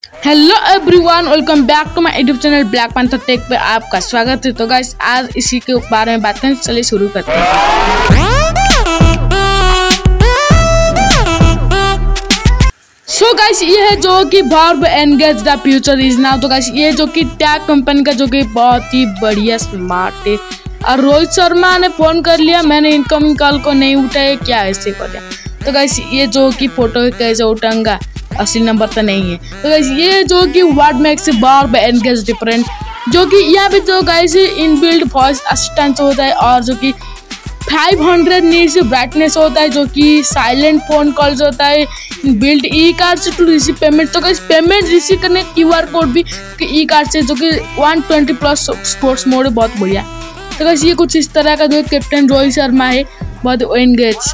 Hello everyone, welcome back to my YouTube channel Black Panther Tech पे आपका स्वागत है। तो गाइस आज इसी के बारे में बात करें, चलिए शुरू करते हैं। सो गाइस ये है जो कि Verb Engage the future is now. तो गाइस ये जो कि टैग कंपनी का जो कि बहुत ही बढ़िया स्मार्ट है। और रोहित शर्मा ने फोन कर लिया, मैंने इनकमिंग कॉल को नहीं उठाया, क्या ऐसे कर दिया। तो गाइस ये जो कि फोटो कैसे उठाऊंगा, असली नंबर तो नहीं है। तो गाइस ये जो कि what makes Verb Engage different, जो कि यहाँ पे जो गाइस इनबिल्ट वॉइस असिस्टेंट होता है और जो कि 500 नीट्स ब्राइटनेस होता है, जो कि साइलेंट फोन कॉल्स होता है, बिल्ड ई कार्ड से टू रिसीव पेमेंट। तो गाइस पेमेंट रिसीव करने क्यूआर कोड भी ई कार्ड से, जो कि 120+ स्पोर्ट्स मोड है, बहुत बढ़िया। तो गाइस ये कुछ इस तरह का जो कैप्टन रोहित शर्मा है, बहुत एंगेज।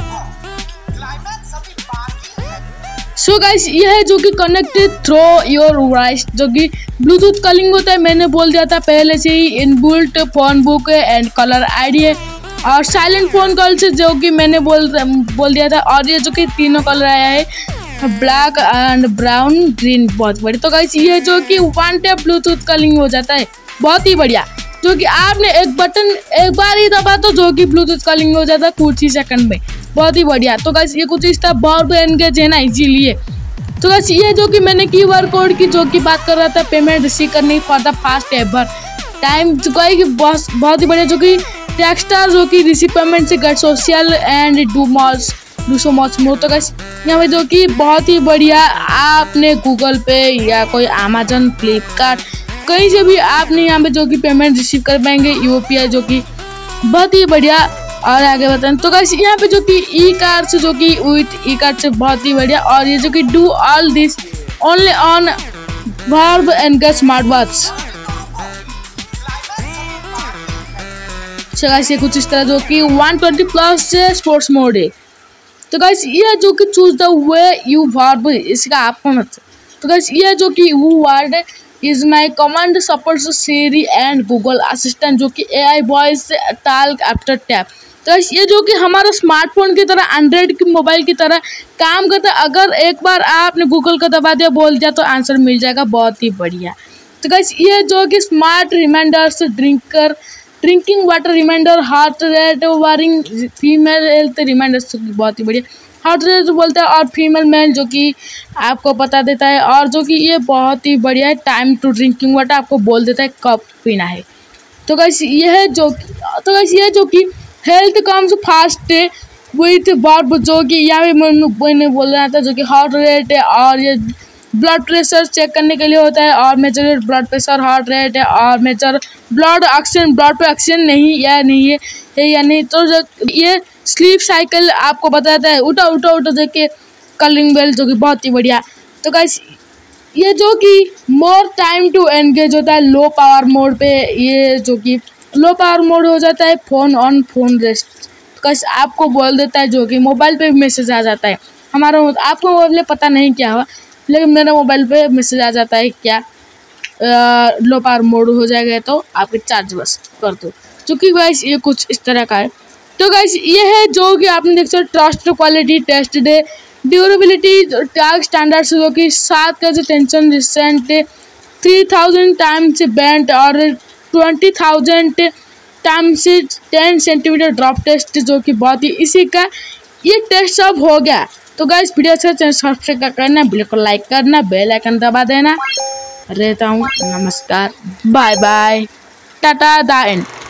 सो गाइस ये है जो कि कनेक्टेड थ्रू योर वॉइस, जो कि ब्लूटूथ कॉलिंग होता है। मैंने बोल दिया था पहले से ही, इनबिल्ट फोन बुक है एंड कलर आईडी है और साइलेंट फोन कॉल से जो कि मैंने बोल दिया था। और ये जो कि तीनों कलर आया है, ब्लैक एंड ब्राउन ग्रीन, बहुत बढ़िया। तो गाइस ये जो कि 1 टैप ब्लूटूथ कॉलिंग हो जाता है, बहुत ही बढ़िया। जो कि आपने एक बटन एक बार ही दबा तो जो कि ब्लूटूथ कॉलिंग हो जाता है कुछ ही सेकंड में, बहुत ही बढ़िया। तो गाइस ये कुछ इस तरह वर्ब एंगेज है ना, इसीलिए। तो गाइस ये जो कि मैंने क्यूआर कोड की जो कि बात कर रहा था, पेमेंट रिसीव करने for the fast ever time, जो कि बहुत ही बढ़िया। जो कि टेक्स्टर जो कि रिसीव पेमेंट से get social and do so much more. तो गाइस यहाँ पे जो कि बहुत ही बढ़िया, आपने गूगल पे या कोई अमेजन, फ्लिपकार्ट, कहीं से भी आपने यहाँ पे जो कि पेमेंट रिसीव कर पाएंगे, यूपीआई, जो कि बहुत ही बढ़िया। और आगे बताएं तो गाइस यहाँ पे जो कि ई कार्ड से, जो कि विथ ई कार्ड से, बहुत ही बढ़िया। और ये जो कि do all this only on Verb Engage smart watch. तो गाइस ये कुछ इस तरह जो कि 120+ से स्पोर्ट्स मोड है। तो गाइस ये जो कि choose the way you Verb, इसका आपको मत। तो गाइस ये जो कि वो word is my command supports Siri and Google assistant, जो कि AI voice task after tap. तो ये जो कि हमारा स्मार्टफोन की तरह, एंड्रॉइड की मोबाइल की तरह काम करता है। अगर एक बार आपने गूगल को दबा दिया, बोल दिया, तो आंसर मिल जाएगा, बहुत ही बढ़िया। तो गाइस ये जो कि smart reminders, drinking water reminder, heart rate warning, female health reminders, बहुत ही बढ़िया। हार्ट रेट बोलता है और फीमेल मेल जो कि आपको बता देता है। और जो कि ये बहुत ही बढ़िया है, टाइम टू ड्रिंकिंग वाटर आपको बोल देता है कब पीना है। तो गाइस ये है जो कि health comes fast with Verb, जो कि यहाँ पे मैंने बोल रहा था, जो कि हार्ट रेट है और ये ब्लड प्रेशर चेक करने के लिए होता है। और measure blood pressure, heart rate है और मेजर ब्लड ऑक्सीजन, ब्लड पे ऑक्सीजन नहीं या नहीं है या नहीं। तो ये स्लीप साइकिल आपको बताता है, उठो उठो उठो, देख के कॉलिंग बेल, जो कि बहुत ही बढ़िया। तो गाइस ये जो कि मोर टाइम टू एंगेज होता है लो पावर मोड पे। ये जो कि लो पावर मोड हो जाता है phone on phone rest. Guys आपको बोल देता है, जो कि मोबाइल पे मैसेज आ जाता है हमारा, आपको मोबाइल पता नहीं क्या हुआ, लेकिन मेरे मोबाइल पे मैसेज आ जाता है क्या लो पावर मोड हो जाएगा, तो आपके चार्ज बस कर दो। क्योंकि गाइस ये कुछ इस तरह का है। तो गाइस ये है जो कि आपने देख सकते, trust, quality, test day, durability, tag standards, जो कि 7 का जो टेंशन रिसेंट 3000 टाइम्स बेंट और 20,000 टाइम्स 10 सेंटीमीटर ड्रॉप टेस्ट, जो कि बहुत ही इसी का ये टेस्ट सब हो गया। तो गाइस वीडियो अच्छा चैनल सब्सक्राइब करना, वीडियो को लाइक करना, बेल आइकन दबा देना। रहता हूँ, नमस्कार, bye bye, tata, the and.